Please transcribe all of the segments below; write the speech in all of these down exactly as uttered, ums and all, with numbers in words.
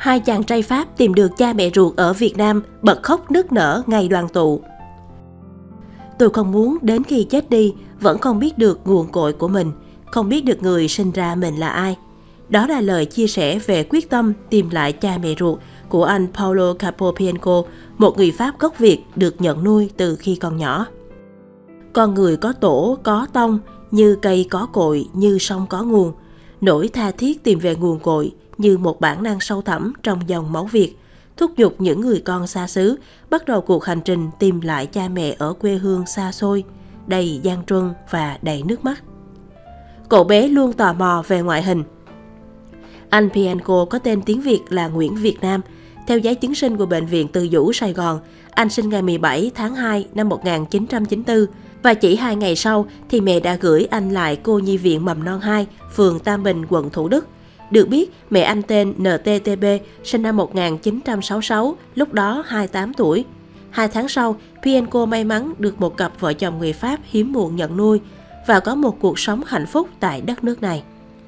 Hai chàng trai Pháp tìm được cha mẹ ruột ở Việt Nam bật khóc nức nở ngày đoàn tụ. Tôi không muốn đến khi chết đi vẫn không biết được nguồn cội của mình, không biết được người sinh ra mình là ai. Đó là lời chia sẻ về quyết tâm tìm lại cha mẹ ruột của anh Paulo Capobianco, một người Pháp gốc Việt được nhận nuôi từ khi còn nhỏ. Con người có tổ, có tông, như cây có cội, như sông có nguồn. Nỗi tha thiết tìm về nguồn cội như một bản năng sâu thẳm trong dòng máu Việt, thúc giục những người con xa xứ bắt đầu cuộc hành trình tìm lại cha mẹ ở quê hương xa xôi, đầy gian truân và đầy nước mắt. Cậu bé luôn tò mò về ngoại hình. Anh Bianco có tên tiếng Việt là Nguyễn Việt Nam. Theo giấy chứng sinh của Bệnh viện Từ Dũ, Sài Gòn, anh sinh ngày mười bảy tháng hai năm một nghìn chín trăm chín mươi tư và chỉ hai ngày sau thì mẹ đã gửi anh lại cô nhi viện mầm non hai, phường Tam Bình, quận Thủ Đức. Được biết, mẹ anh tên en tê tê bê, sinh năm một nghìn chín trăm sáu mươi sáu, lúc đó hai mươi tám tuổi. Hai tháng sau, Bianco may mắn được một cặp vợ chồng người Pháp hiếm muộn nhận nuôi và có một cuộc sống hạnh phúc tại đất nước này.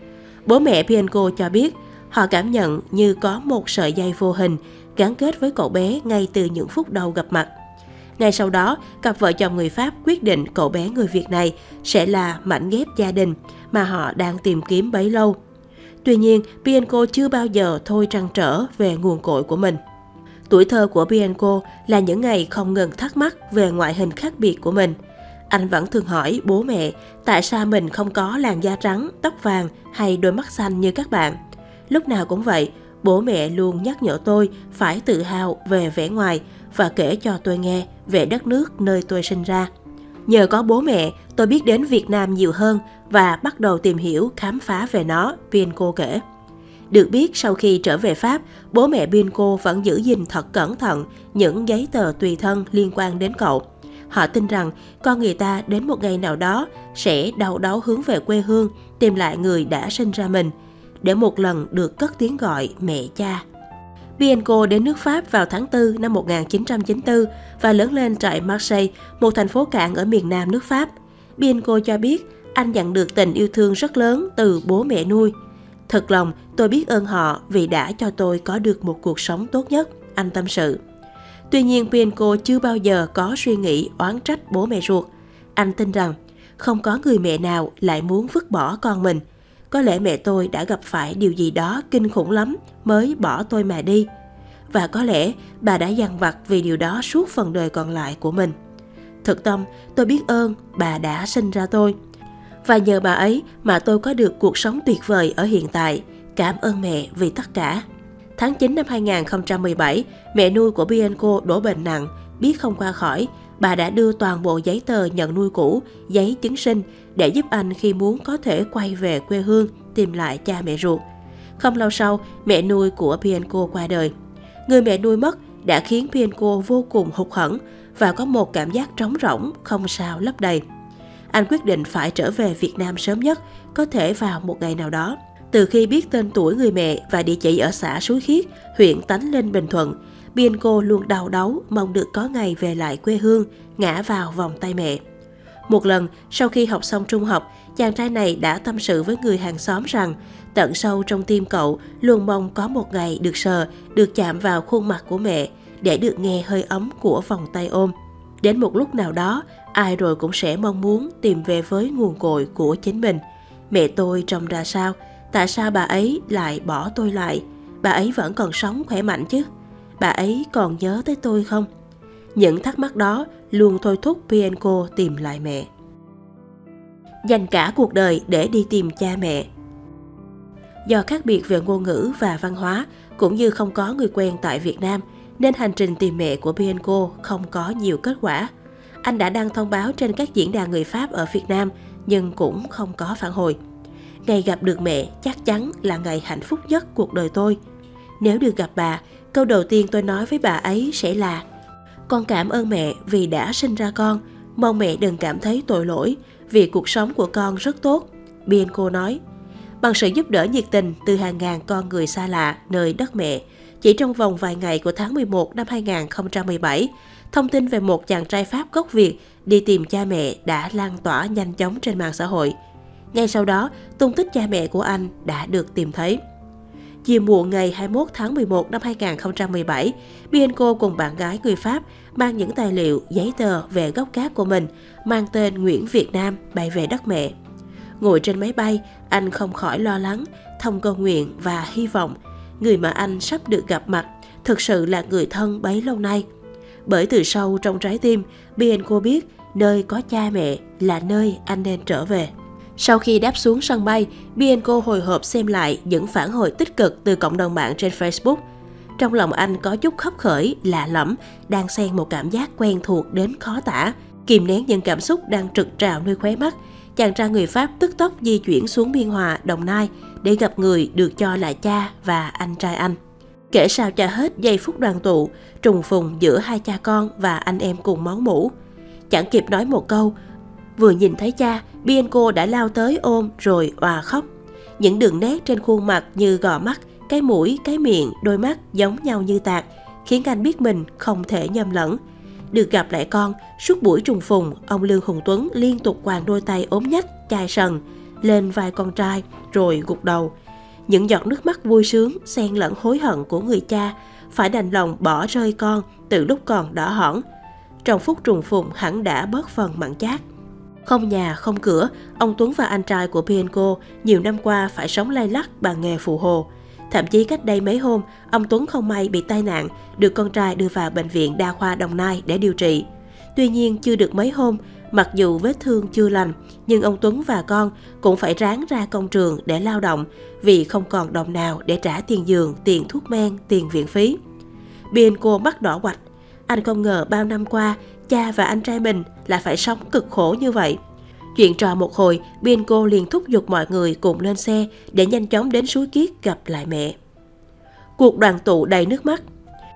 Bố mẹ Bianco cho biết, họ cảm nhận như có một sợi dây vô hình gắn kết với cậu bé ngay từ những phút đầu gặp mặt. Ngay sau đó, cặp vợ chồng người Pháp quyết định cậu bé người Việt này sẽ là mảnh ghép gia đình mà họ đang tìm kiếm bấy lâu. Tuy nhiên, Bianco chưa bao giờ thôi trăn trở về nguồn cội của mình. Tuổi thơ của Bianco là những ngày không ngừng thắc mắc về ngoại hình khác biệt của mình. Anh vẫn thường hỏi bố mẹ tại sao mình không có làn da trắng, tóc vàng hay đôi mắt xanh như các bạn. Lúc nào cũng vậy, bố mẹ luôn nhắc nhở tôi phải tự hào về vẻ ngoài và kể cho tôi nghe về đất nước nơi tôi sinh ra. Nhờ có bố mẹ, tôi biết đến Việt Nam nhiều hơn và bắt đầu tìm hiểu, khám phá về nó, Bianco kể. Được biết, sau khi trở về Pháp, bố mẹ Bianco vẫn giữ gìn thật cẩn thận những giấy tờ tùy thân liên quan đến cậu. Họ tin rằng con người ta đến một ngày nào đó sẽ đau đáu hướng về quê hương, tìm lại người đã sinh ra mình, để một lần được cất tiếng gọi mẹ cha. Bianco đến nước Pháp vào tháng tư năm một nghìn chín trăm chín mươi tư và lớn lên tại Marseille, một thành phố cảng ở miền nam nước Pháp. Bianco cho biết anh nhận được tình yêu thương rất lớn từ bố mẹ nuôi. Thật lòng, tôi biết ơn họ vì đã cho tôi có được một cuộc sống tốt nhất, anh tâm sự. Tuy nhiên, Bianco chưa bao giờ có suy nghĩ oán trách bố mẹ ruột. Anh tin rằng không có người mẹ nào lại muốn vứt bỏ con mình. Có lẽ mẹ tôi đã gặp phải điều gì đó kinh khủng lắm mới bỏ tôi mà đi. Và có lẽ bà đã dằn vặt vì điều đó suốt phần đời còn lại của mình. Thực tâm, tôi biết ơn bà đã sinh ra tôi. Và nhờ bà ấy mà tôi có được cuộc sống tuyệt vời ở hiện tại. Cảm ơn mẹ vì tất cả. Tháng chín năm hai nghìn không trăm mười bảy, mẹ nuôi của Bianco đổ bệnh nặng, biết không qua khỏi. Bà đã đưa toàn bộ giấy tờ nhận nuôi cũ, giấy chứng sinh để giúp anh khi muốn có thể quay về quê hương, tìm lại cha mẹ ruột. Không lâu sau, mẹ nuôi của Bianco qua đời. Người mẹ nuôi mất đã khiến Bianco vô cùng hụt hẫng và có một cảm giác trống rỗng không sao lấp đầy. Anh quyết định phải trở về Việt Nam sớm nhất, có thể vào một ngày nào đó. Từ khi biết tên tuổi người mẹ và địa chỉ ở xã Suối Khiết, huyện Tánh Linh, Bình Thuận, Bianco luôn đau đáu mong được có ngày về lại quê hương, ngã vào vòng tay mẹ. Một lần, sau khi học xong trung học, chàng trai này đã tâm sự với người hàng xóm rằng tận sâu trong tim cậu luôn mong có một ngày được sờ, được chạm vào khuôn mặt của mẹ để được nghe hơi ấm của vòng tay ôm. Đến một lúc nào đó, ai rồi cũng sẽ mong muốn tìm về với nguồn cội của chính mình. Mẹ tôi trông ra sao? Tại sao bà ấy lại bỏ tôi lại? Bà ấy vẫn còn sống khỏe mạnh chứ? Bà ấy còn nhớ tới tôi không? Những thắc mắc đó luôn thôi thúc Bianco tìm lại mẹ. Dành cả cuộc đời để đi tìm cha mẹ. Do khác biệt về ngôn ngữ và văn hóa, cũng như không có người quen tại Việt Nam, nên hành trình tìm mẹ của Bianco không có nhiều kết quả. Anh đã đăng thông báo trên các diễn đàn người Pháp ở Việt Nam, nhưng cũng không có phản hồi. Ngày gặp được mẹ chắc chắn là ngày hạnh phúc nhất cuộc đời tôi. Nếu được gặp bà, câu đầu tiên tôi nói với bà ấy sẽ là: con cảm ơn mẹ vì đã sinh ra con, mong mẹ đừng cảm thấy tội lỗi vì cuộc sống của con rất tốt, Bianco nói. Bằng sự giúp đỡ nhiệt tình từ hàng ngàn con người xa lạ nơi đất mẹ, chỉ trong vòng vài ngày của tháng mười một năm hai nghìn không trăm mười bảy, thông tin về một chàng trai Pháp gốc Việt đi tìm cha mẹ đã lan tỏa nhanh chóng trên mạng xã hội. Ngay sau đó, tung tích cha mẹ của anh đã được tìm thấy. Chiều muộn ngày hai mươi mốt tháng mười một năm hai nghìn không trăm mười bảy, Bianco cùng bạn gái người Pháp mang những tài liệu, giấy tờ về gốc gác của mình mang tên Nguyễn Việt Nam bay về đất mẹ. Ngồi trên máy bay, anh không khỏi lo lắng, thầm cầu nguyện và hy vọng người mà anh sắp được gặp mặt thực sự là người thân bấy lâu nay. Bởi từ sâu trong trái tim, Bianco biết nơi có cha mẹ là nơi anh nên trở về. Sau khi đáp xuống sân bay, Bianco hồi hộp xem lại những phản hồi tích cực từ cộng đồng mạng trên Facebook. Trong lòng anh có chút khấp khởi, lạ lẫm, đang xen một cảm giác quen thuộc đến khó tả. Kìm nén những cảm xúc đang trực trào nơi khóe mắt, chàng trai người Pháp tức tốc di chuyển xuống Biên Hòa, Đồng Nai để gặp người được cho là cha và anh trai anh. Kể sao cho hết giây phút đoàn tụ, trùng phùng giữa hai cha con và anh em cùng máu mủ. Chẳng kịp nói một câu, vừa nhìn thấy cha, Bianco đã lao tới ôm rồi òa khóc. Những đường nét trên khuôn mặt như gò mắt, cái mũi, cái miệng, đôi mắt giống nhau như tạc, khiến anh biết mình không thể nhầm lẫn. Được gặp lại con, suốt buổi trùng phùng, ông Lương Hùng Tuấn liên tục quàng đôi tay ốm nhách, chai sần lên vai con trai rồi gục đầu. Những giọt nước mắt vui sướng, xen lẫn hối hận của người cha, phải đành lòng bỏ rơi con từ lúc còn đỏ hỏn. Trong phút trùng phùng hẳn đã bớt phần mặn chát. Không nhà, không cửa, ông Tuấn và anh trai của Bianco nhiều năm qua phải sống lay lắt bằng nghề phụ hồ. Thậm chí cách đây mấy hôm, ông Tuấn không may bị tai nạn, được con trai đưa vào Bệnh viện Đa khoa Đồng Nai để điều trị. Tuy nhiên, chưa được mấy hôm, mặc dù vết thương chưa lành, nhưng ông Tuấn và con cũng phải ráng ra công trường để lao động vì không còn đồng nào để trả tiền giường, tiền thuốc men, tiền viện phí. Bianco mắt đỏ quạch. Anh không ngờ bao năm qua, cha và anh trai mình lại phải sống cực khổ như vậy. Chuyện trò một hồi, Bianco liền thúc giục mọi người cùng lên xe để nhanh chóng đến Suối Kiết gặp lại mẹ. Cuộc đoàn tụ đầy nước mắt.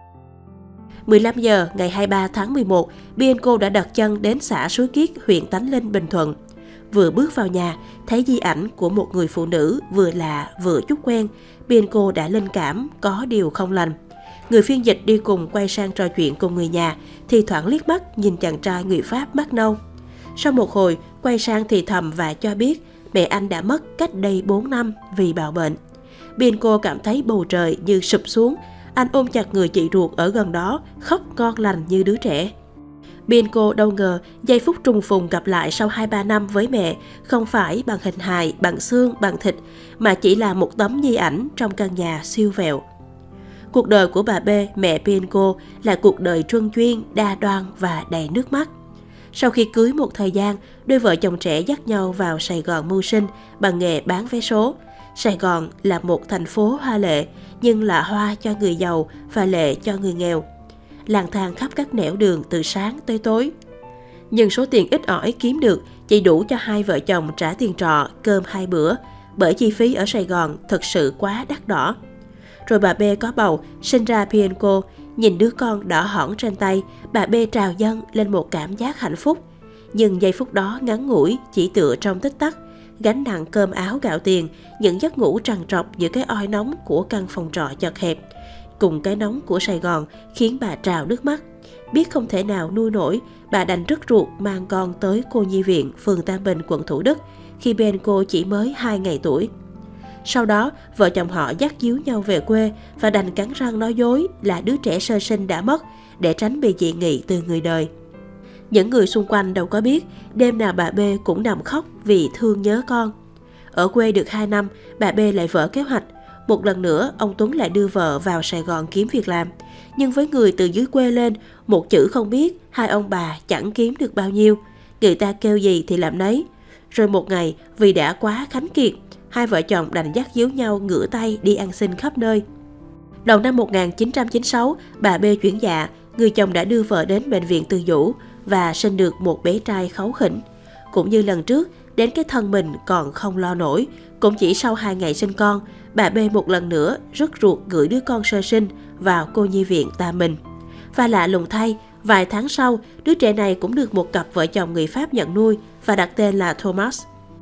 mười lăm giờ ngày hai mươi ba tháng mười một, Bianco đã đặt chân đến xã Suối Kiết, huyện Tánh Linh, Bình Thuận. Vừa bước vào nhà, thấy di ảnh của một người phụ nữ vừa lạ vừa chút quen, Bianco đã linh cảm có điều không lành. Người phiên dịch đi cùng quay sang trò chuyện cùng người nhà, thì thoảng liếc mắt nhìn chàng trai người Pháp mắt nâu. Sau một hồi, quay sang thì thầm và cho biết mẹ anh đã mất cách đây bốn năm vì bạo bệnh. Bianco cảm thấy bầu trời như sụp xuống, anh ôm chặt người chị ruột ở gần đó, khóc ngon lành như đứa trẻ. Bianco đâu ngờ giây phút trùng phùng gặp lại sau hai ba năm với mẹ không phải bằng hình hài, bằng xương, bằng thịt, mà chỉ là một tấm di ảnh trong căn nhà siêu vẹo. Cuộc đời của bà B, mẹ Bianco, là cuộc đời truân chuyên, đa đoan và đầy nước mắt. Sau khi cưới một thời gian, đôi vợ chồng trẻ dắt nhau vào Sài Gòn mưu sinh bằng nghề bán vé số. Sài Gòn là một thành phố hoa lệ, nhưng là hoa cho người giàu và lệ cho người nghèo. Lang thang khắp các nẻo đường từ sáng tới tối. Nhưng số tiền ít ỏi kiếm được chỉ đủ cho hai vợ chồng trả tiền trọ, cơm hai bữa, bởi chi phí ở Sài Gòn thật sự quá đắt đỏ. Rồi bà B có bầu, sinh ra Bianco, nhìn đứa con đỏ hỏn trên tay, bà B trào dâng lên một cảm giác hạnh phúc. Nhưng giây phút đó ngắn ngủi, chỉ tựa trong tích tắc, gánh nặng cơm áo gạo tiền, những giấc ngủ trằn trọc giữa cái oi nóng của căn phòng trọ chật hẹp, cùng cái nóng của Sài Gòn khiến bà trào nước mắt. Biết không thể nào nuôi nổi, bà đành rứt ruột mang con tới cô nhi viện, phường Tam Bình, quận Thủ Đức, khi Bianco chỉ mới hai ngày tuổi. Sau đó, vợ chồng họ dắt díu nhau về quê và đành cắn răng nói dối là đứa trẻ sơ sinh đã mất để tránh bị dị nghị từ người đời. Những người xung quanh đâu có biết, đêm nào bà B cũng nằm khóc vì thương nhớ con. Ở quê được hai năm, bà B lại vỡ kế hoạch. Một lần nữa, ông Tuấn lại đưa vợ vào Sài Gòn kiếm việc làm. Nhưng với người từ dưới quê lên, một chữ không biết, hai ông bà chẳng kiếm được bao nhiêu. Người ta kêu gì thì làm nấy. Rồi một ngày, vì đã quá khánh kiệt, hai vợ chồng đành dắt díu nhau ngửa tay đi ăn xin khắp nơi. Đầu năm một nghìn chín trăm chín mươi sáu, bà B chuyển dạ, người chồng đã đưa vợ đến bệnh viện Từ Dũ và sinh được một bé trai kháu khỉnh. Cũng như lần trước, đến cái thân mình còn không lo nổi, cũng chỉ sau hai ngày sinh con, bà B một lần nữa rứt ruột gửi đứa con sơ sinh vào cô nhi viện Tam Bình. Và lạ lùng thay, vài tháng sau, đứa trẻ này cũng được một cặp vợ chồng người Pháp nhận nuôi và đặt tên là Thomas.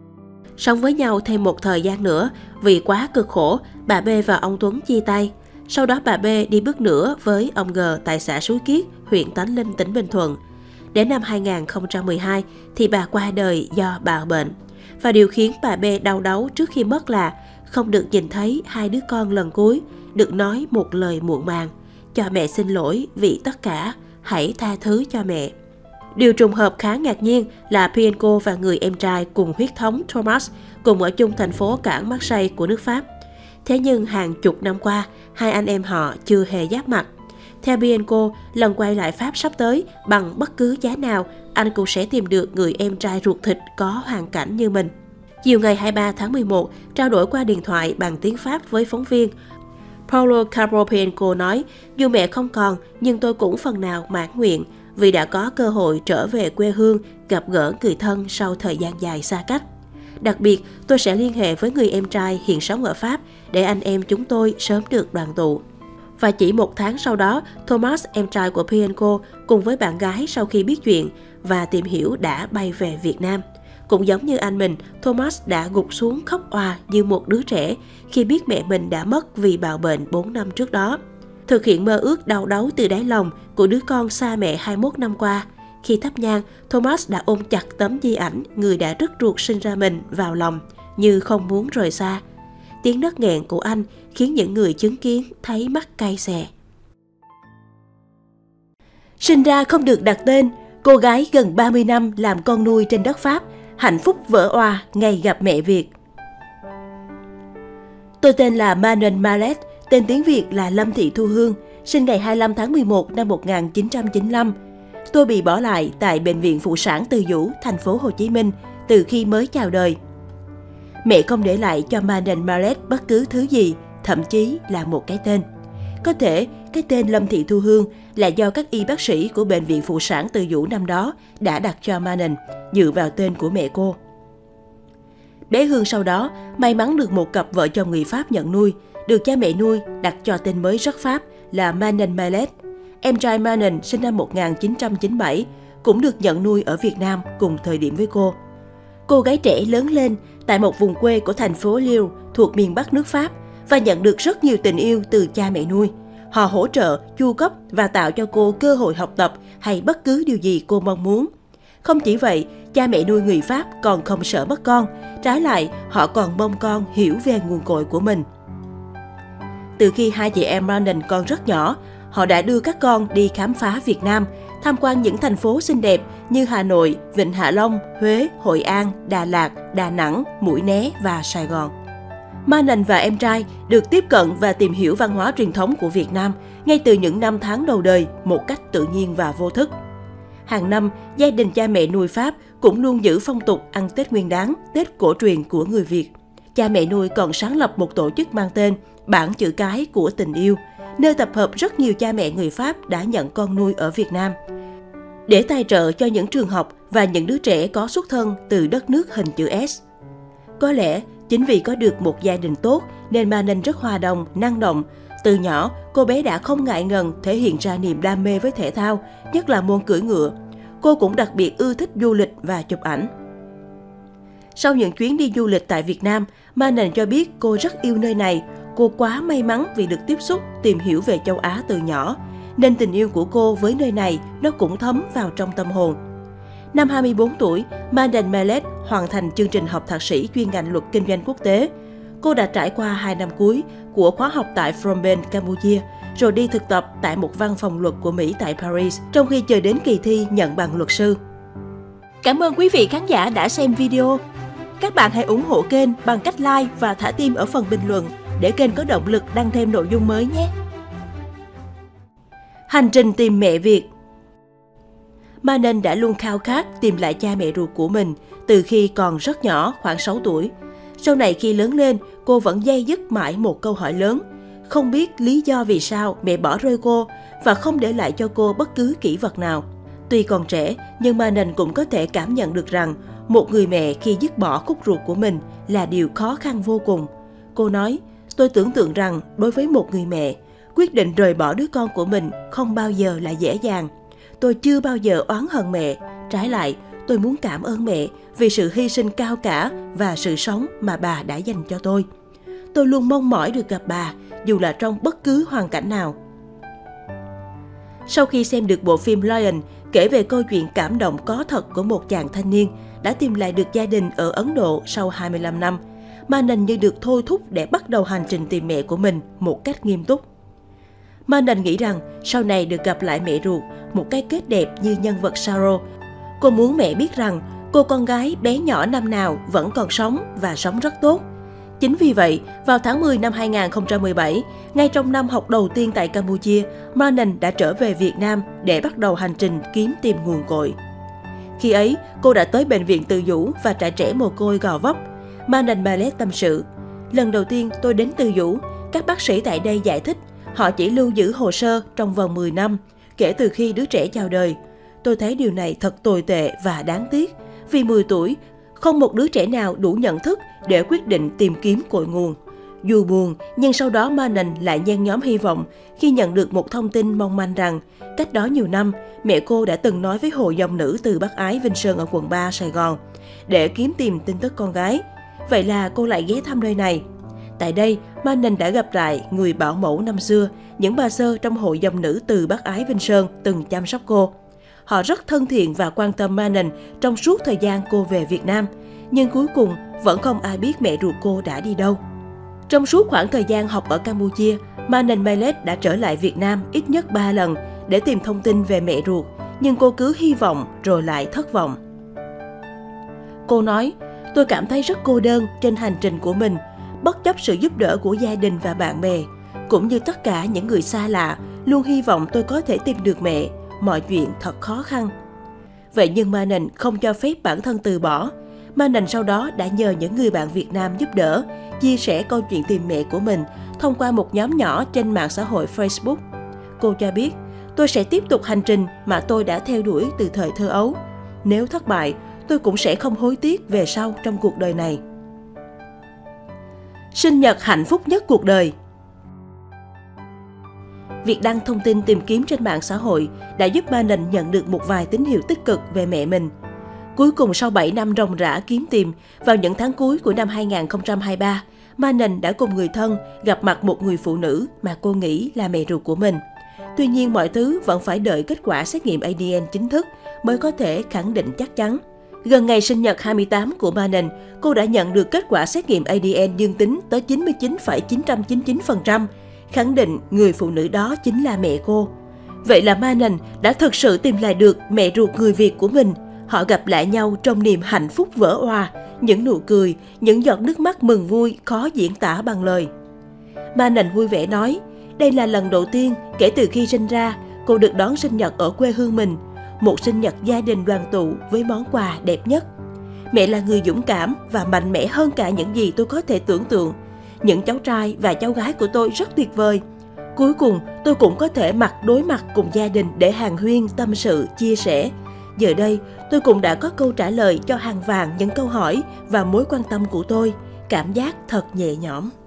Sống với nhau thêm một thời gian nữa, vì quá cực khổ, bà B và ông Tuấn chia tay. Sau đó bà B đi bước nữa với ông G tại xã Suối Kiết, huyện Tánh Linh, tỉnh Bình Thuận. Đến năm hai nghìn không trăm mười hai thì bà qua đời do bạo bệnh. Và điều khiến bà B đau đáu trước khi mất là không được nhìn thấy hai đứa con lần cuối, được nói một lời muộn màng. Cho mẹ xin lỗi vì tất cả, hãy tha thứ cho mẹ. Điều trùng hợp khá ngạc nhiên là Pienko và người em trai cùng huyết thống Thomas cùng ở chung thành phố cảng Marseille của nước Pháp. Thế nhưng hàng chục năm qua, hai anh em họ chưa hề giáp mặt. Theo Pienko, lần quay lại Pháp sắp tới, bằng bất cứ giá nào, anh cũng sẽ tìm được người em trai ruột thịt có hoàn cảnh như mình. Chiều ngày hai mươi ba tháng mười một, trao đổi qua điện thoại bằng tiếng Pháp với phóng viên, Paulo Carlo Pienko nói, dù mẹ không còn, nhưng tôi cũng phần nào mãn nguyện vì đã có cơ hội trở về quê hương, gặp gỡ người thân sau thời gian dài xa cách. Đặc biệt, tôi sẽ liên hệ với người em trai hiện sống ở Pháp để anh em chúng tôi sớm được đoàn tụ. Và chỉ một tháng sau đó, Thomas, em trai của Pienko, cùng với bạn gái sau khi biết chuyện và tìm hiểu đã bay về Việt Nam. Cũng giống như anh mình, Thomas đã gục xuống khóc òa như một đứa trẻ khi biết mẹ mình đã mất vì bạo bệnh bốn năm trước đó. Thực hiện mơ ước đau đáu từ đáy lòng của đứa con xa mẹ hai mươi mốt năm qua. Khi thắp nhang, Thomas đã ôm chặt tấm di ảnh người đã rất ruột sinh ra mình vào lòng, như không muốn rời xa. Tiếng nấc nghẹn của anh khiến những người chứng kiến thấy mắt cay xè. Sinh ra không được đặt tên, cô gái gần ba mươi năm làm con nuôi trên đất Pháp, hạnh phúc vỡ òa ngày gặp mẹ Việt. Tôi tên là Manon Mallet, tên tiếng Việt là Lâm Thị Thu Hương, sinh ngày hai mươi lăm tháng mười một năm một nghìn chín trăm chín mươi lăm. Tôi bị bỏ lại tại Bệnh viện Phụ sản Từ Dũ, thành phố Hồ Chí Minh từ khi mới chào đời. Mẹ không để lại cho Manon Mallet bất cứ thứ gì, thậm chí là một cái tên. Có thể cái tên Lâm Thị Thu Hương là do các y bác sĩ của Bệnh viện Phụ sản Từ Dũ năm đó đã đặt cho Manon, dựa vào tên của mẹ cô. Bé Hương sau đó may mắn được một cặp vợ chồng người Pháp nhận nuôi, được cha mẹ nuôi đặt cho tên mới rất Pháp là Manon Mallet. Em trai Manon sinh năm một nghìn chín trăm chín mươi bảy, cũng được nhận nuôi ở Việt Nam cùng thời điểm với cô. Cô gái trẻ lớn lên tại một vùng quê của thành phố Lille thuộc miền Bắc nước Pháp và nhận được rất nhiều tình yêu từ cha mẹ nuôi. Họ hỗ trợ, chu cấp và tạo cho cô cơ hội học tập hay bất cứ điều gì cô mong muốn. Không chỉ vậy, cha mẹ nuôi người Pháp còn không sợ mất con, trái lại họ còn mong con hiểu về nguồn cội của mình. Từ khi hai chị em Manon còn rất nhỏ, họ đã đưa các con đi khám phá Việt Nam, tham quan những thành phố xinh đẹp như Hà Nội, Vịnh Hạ Long, Huế, Hội An, Đà Lạt, Đà Nẵng, Mũi Né và Sài Gòn. Manon và em trai được tiếp cận và tìm hiểu văn hóa truyền thống của Việt Nam ngay từ những năm tháng đầu đời một cách tự nhiên và vô thức. Hàng năm, gia đình cha mẹ nuôi Pháp cũng luôn giữ phong tục ăn Tết Nguyên đán, Tết cổ truyền của người Việt. Cha mẹ nuôi còn sáng lập một tổ chức mang tên Bản Chữ Cái của Tình Yêu, nơi tập hợp rất nhiều cha mẹ người Pháp đã nhận con nuôi ở Việt Nam, để tài trợ cho những trường học và những đứa trẻ có xuất thân từ đất nước hình chữ S. Có lẽ, chính vì có được một gia đình tốt nên Manon rất hòa đồng, năng động. Từ nhỏ, cô bé đã không ngại ngần thể hiện ra niềm đam mê với thể thao, nhất là môn cưỡi ngựa. Cô cũng đặc biệt ưa thích du lịch và chụp ảnh. Sau những chuyến đi du lịch tại Việt Nam, Manon cho biết cô rất yêu nơi này. Cô quá may mắn vì được tiếp xúc, tìm hiểu về châu Á từ nhỏ, nên tình yêu của cô với nơi này nó cũng thấm vào trong tâm hồn. Năm hai mươi bốn tuổi, Manon Mallet hoàn thành chương trình học thạc sĩ chuyên ngành luật kinh doanh quốc tế. Cô đã trải qua hai năm cuối của khóa học tại Phnom Penh, Campuchia, rồi đi thực tập tại một văn phòng luật của Mỹ tại Paris, trong khi chờ đến kỳ thi nhận bằng luật sư. Cảm ơn quý vị khán giả đã xem video. Các bạn hãy ủng hộ kênh bằng cách like và thả tim ở phần bình luận để kênh có động lực đăng thêm nội dung mới nhé. Hành trình tìm mẹ Việt. Manon đã luôn khao khát tìm lại cha mẹ ruột của mình từ khi còn rất nhỏ, khoảng sáu tuổi. Sau này khi lớn lên, cô vẫn day dứt mãi một câu hỏi lớn. Không biết lý do vì sao mẹ bỏ rơi cô và không để lại cho cô bất cứ kỷ vật nào. Tuy còn trẻ, nhưng Manon cũng có thể cảm nhận được rằng một người mẹ khi dứt bỏ khúc ruột của mình là điều khó khăn vô cùng. Cô nói, tôi tưởng tượng rằng đối với một người mẹ, quyết định rời bỏ đứa con của mình không bao giờ là dễ dàng. Tôi chưa bao giờ oán hận mẹ, trái lại, tôi muốn cảm ơn mẹ vì sự hy sinh cao cả và sự sống mà bà đã dành cho tôi. Tôi luôn mong mỏi được gặp bà, dù là trong bất cứ hoàn cảnh nào. Sau khi xem được bộ phim Lion, kể về câu chuyện cảm động có thật của một chàng thanh niên đã tìm lại được gia đình ở Ấn Độ sau hai mươi lăm năm, Manon như được thôi thúc để bắt đầu hành trình tìm mẹ của mình một cách nghiêm túc. Manon nghĩ rằng sau này được gặp lại mẹ ruột, một cái kết đẹp như nhân vật Saro. Cô muốn mẹ biết rằng cô con gái bé nhỏ năm nào vẫn còn sống và sống rất tốt. Chính vì vậy, vào tháng mười năm hai nghìn không trăm mười bảy, ngay trong năm học đầu tiên tại Campuchia, Manon đã trở về Việt Nam để bắt đầu hành trình kiếm tìm nguồn cội. Khi ấy, cô đã tới bệnh viện Từ Dũ và trại trẻ mồ côi Gò Vấp. Manon Maylet tâm sự, lần đầu tiên tôi đến Từ Dũ, các bác sĩ tại đây giải thích, họ chỉ lưu giữ hồ sơ trong vòng mười năm, kể từ khi đứa trẻ chào đời. Tôi thấy điều này thật tồi tệ và đáng tiếc, vì mười tuổi, không một đứa trẻ nào đủ nhận thức để quyết định tìm kiếm cội nguồn. Dù buồn, nhưng sau đó Manon lại nhen nhóm hy vọng khi nhận được một thông tin mong manh rằng cách đó nhiều năm, mẹ cô đã từng nói với hội dòng nữ từ Bắc Ái Vinh Sơn ở quận ba, Sài Gòn để kiếm tìm tin tức con gái. Vậy là cô lại ghé thăm nơi này. Tại đây, Manon đã gặp lại người bảo mẫu năm xưa, những bà sơ trong hội dòng nữ từ Bắc Ái Vinh Sơn từng chăm sóc cô. Họ rất thân thiện và quan tâm Manon trong suốt thời gian cô về Việt Nam, nhưng cuối cùng vẫn không ai biết mẹ ruột cô đã đi đâu. Trong suốt khoảng thời gian học ở Campuchia, Manon Maylet đã trở lại Việt Nam ít nhất ba lần để tìm thông tin về mẹ ruột, nhưng cô cứ hy vọng rồi lại thất vọng. Cô nói, tôi cảm thấy rất cô đơn trên hành trình của mình, bất chấp sự giúp đỡ của gia đình và bạn bè, cũng như tất cả những người xa lạ, luôn hy vọng tôi có thể tìm được mẹ, mọi chuyện thật khó khăn. Vậy nhưng Manon không cho phép bản thân từ bỏ. Manon sau đó đã nhờ những người bạn Việt Nam giúp đỡ, chia sẻ câu chuyện tìm mẹ của mình thông qua một nhóm nhỏ trên mạng xã hội Facebook. Cô cho biết, tôi sẽ tiếp tục hành trình mà tôi đã theo đuổi từ thời thơ ấu. Nếu thất bại, tôi cũng sẽ không hối tiếc về sau trong cuộc đời này. Sinh nhật hạnh phúc nhất cuộc đời. Việc đăng thông tin tìm kiếm trên mạng xã hội đã giúp Manon nhận được một vài tín hiệu tích cực về mẹ mình. Cuối cùng sau bảy năm ròng rã kiếm tìm, vào những tháng cuối của năm hai nghìn không trăm hai mươi ba, Manon đã cùng người thân gặp mặt một người phụ nữ mà cô nghĩ là mẹ ruột của mình. Tuy nhiên mọi thứ vẫn phải đợi kết quả xét nghiệm a đê en chính thức mới có thể khẳng định chắc chắn. Gần ngày sinh nhật hai mươi tám của Manon, cô đã nhận được kết quả xét nghiệm a đê en dương tính tới chín mươi chín phẩy chín chín chín phần trăm, khẳng định người phụ nữ đó chính là mẹ cô. Vậy là Manon đã thực sự tìm lại được mẹ ruột người Việt của mình. Họ gặp lại nhau trong niềm hạnh phúc vỡ òa, những nụ cười, những giọt nước mắt mừng vui khó diễn tả bằng lời. Manon vui vẻ nói, đây là lần đầu tiên kể từ khi sinh ra, cô được đón sinh nhật ở quê hương mình. Một sinh nhật gia đình đoàn tụ với món quà đẹp nhất. Mẹ là người dũng cảm và mạnh mẽ hơn cả những gì tôi có thể tưởng tượng. Những cháu trai và cháu gái của tôi rất tuyệt vời. Cuối cùng, tôi cũng có thể mặt đối mặt cùng gia đình để hàn huyên, tâm sự, chia sẻ. Giờ đây, tôi cũng đã có câu trả lời cho hàng vạn những câu hỏi và mối quan tâm của tôi. Cảm giác thật nhẹ nhõm.